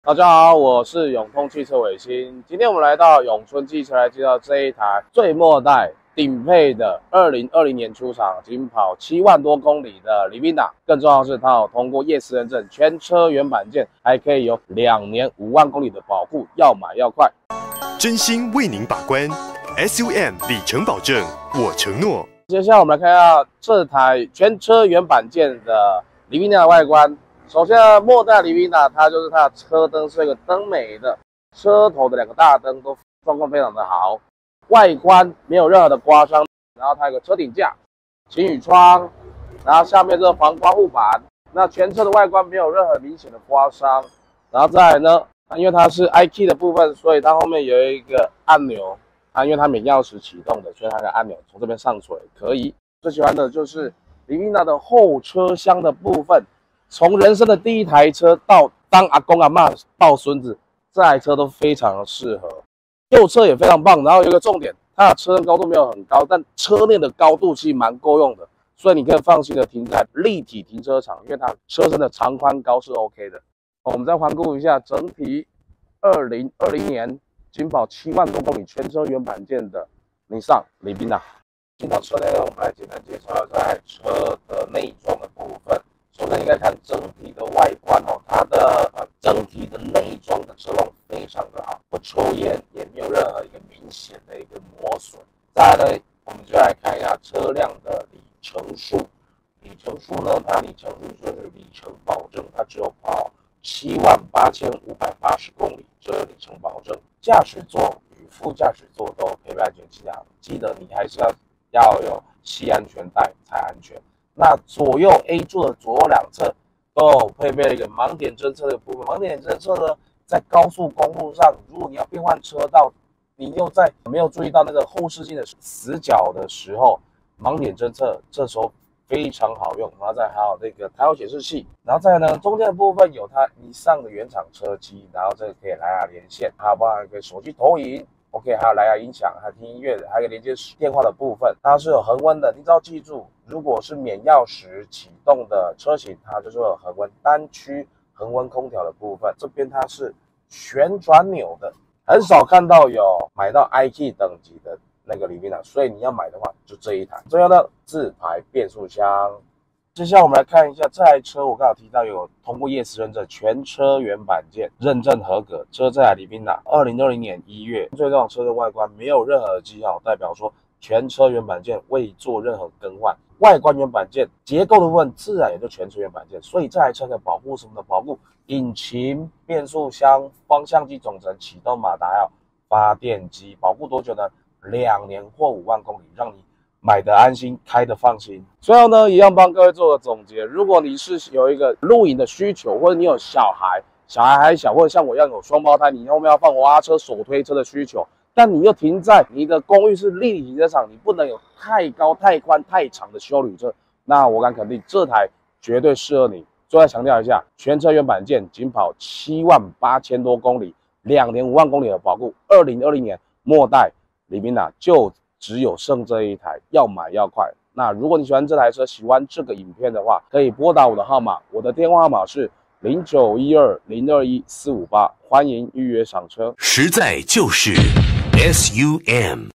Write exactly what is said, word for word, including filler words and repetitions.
大家好，我是永通汽车伟新。今天我们来到永春汽车来介绍这一台最末代顶配的二零二零年出厂，仅跑七万多公里的 Livina。更重要的是，它有通过 Yes 认证，全车原版件，还可以有两年五万公里的保护，要买要快。 真心为您把关 ，S U M 里程保证，我承诺。 接下来我们来看一下这台全车原版件的 Livina 的外观。首先呢，末代 Livina 它就是它的车灯是一个灯美的，车头的两个大灯都状况非常的好，外观没有任何的刮伤，然后它有个车顶架、晴雨窗，然后下面这个防刮护板，那全车的外观没有任何明显的刮伤，然后再来呢，因为它是 I Key 的部分，所以它后面有一个按钮，啊，因为它免钥匙启动的，所以它的按钮从这边上水可以。最喜欢的就是 Livina 的后车厢的部分。从人生的第一台车到当阿公阿嬷抱孙子，这台车都非常的适合。右侧也非常棒，然后有一个重点，它的车身高度没有很高，但车内的高度其实蛮够用的，所以你可以放心的停在立体停车场，因为它车身的长宽高是 OK 的。我们再环顾一下整体二零二零年仅跑七万多公里全车原版件的尼桑 Livina。进到车内，我们来简单介绍这台车的内装的部分。首先，应该看整体的外观哦，它的呃整体的内装的车况非常的好，不抽烟，也没有任何一个明显的一个磨损。再来呢，我们就来看一下车辆的里程数。里程数呢，它里程数就是里程保证，它只有跑七万八千五百八十公里，这是里程保证。驾驶座与副驾驶座都有配备安全气囊，记得你还是要要有系安全带才安全。那左右 A 柱的左右两侧都有配备了一个盲点侦测的部分。盲点侦测呢，在高速公路上，如果你要变换车道，你又在没有注意到那个后视镜的死角的时候，盲点侦测这时候非常好用。然后再还有那个台后显示器，然后再呢中间的部分有它以上的原厂车机，然后这个可以蓝牙连线，还有包含一个手机投影。OK， 还有蓝牙音响，还有听音乐的，还有连接电话的部分，它是有恒温的。你只要记住，如果是免钥匙启动的车型，它就是有恒温单区恒温空调的部分。这边它是旋转钮的，很少看到有买到 I Key 等级的那个 Livina， 所以你要买的话就这一台。最后呢，自排变速箱。接下来我们来看一下这台车，我刚好提到有通过 Yes 认证，全车原版件认证合格。车在 Livina 二零二零年一月，最重要车的外观没有任何记号，代表说全车原版件未做任何更换。外观原版件，结构的部分自然也就全车原版件，所以这台车可以保护什么的？保护引擎、变速箱、方向机总成、启动马达还有发电机，保护多久呢？两年或五万公里，让你买的安心，开的放心。最后呢，一样帮各位做个总结。如果你是有一个露营的需求，或者你有小孩，小孩还小，或者像我一样有双胞胎，你后面要放娃娃车、手推车的需求，但你又停在你的公寓是立体停车场，你不能有太高、太宽、太长的休旅车，那我敢肯定这台绝对适合你。最后强调一下，全车原版件仅跑七万八千多公里，两年五万公里的保固。二零二零年末代 Livina 就只有剩这一台，要买要快。那如果你喜欢这台车，喜欢这个影片的话，可以拨打我的号码，我的电话号码是零九一二零二一四五八，欢迎预约赏车。 实在就是 S U M。